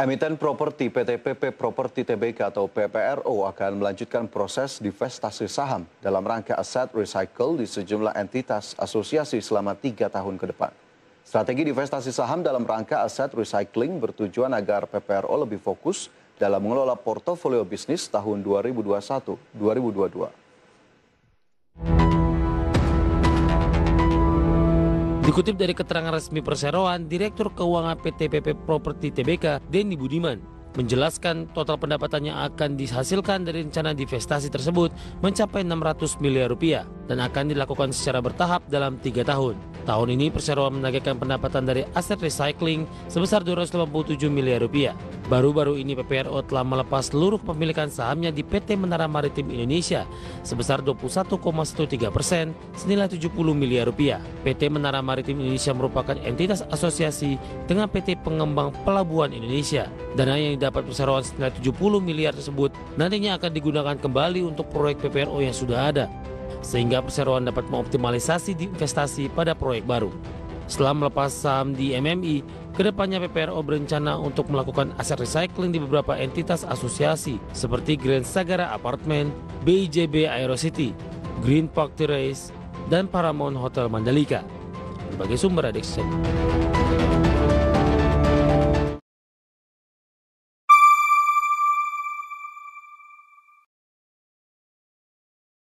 Emiten properti PT PP Properti Tbk atau PPRO akan melanjutkan proses divestasi saham dalam rangka aset recycle di sejumlah entitas asosiasi selama 3 tahun ke depan. Strategi divestasi saham dalam rangka aset recycling bertujuan agar PPRO lebih fokus dalam mengelola portofolio bisnis tahun 2021-2022. Dikutip dari keterangan resmi perseroan, Direktur Keuangan PT PP Properti Tbk, Denny Budiman, menjelaskan total pendapatan yang akan dihasilkan dari rencana divestasi tersebut mencapai 600 miliar rupiah dan akan dilakukan secara bertahap dalam 3 tahun. Tahun ini perseroan menargetkan pendapatan dari aset recycling sebesar 287 miliar rupiah. Baru-baru ini PPRO telah melepas seluruh kepemilikan sahamnya di PT Menara Maritim Indonesia sebesar 21,13% senilai 70 miliar rupiah. PT Menara Maritim Indonesia merupakan entitas asosiasi dengan PT Pengembang Pelabuhan Indonesia. Dana yang didapat perseroan senilai 70 miliar tersebut nantinya akan digunakan kembali untuk proyek PPRO yang sudah ada, sehingga perseroan dapat mengoptimalisasi investasi pada proyek baru. Setelah melepas saham di MMI, kedepannya PPRO berencana untuk melakukan aset recycling di beberapa entitas asosiasi seperti Grand Sagara Apartment, BIJB Aerocity, Green Park Terrace, dan Paramount Hotel Mandalika. Berbagai sumber ada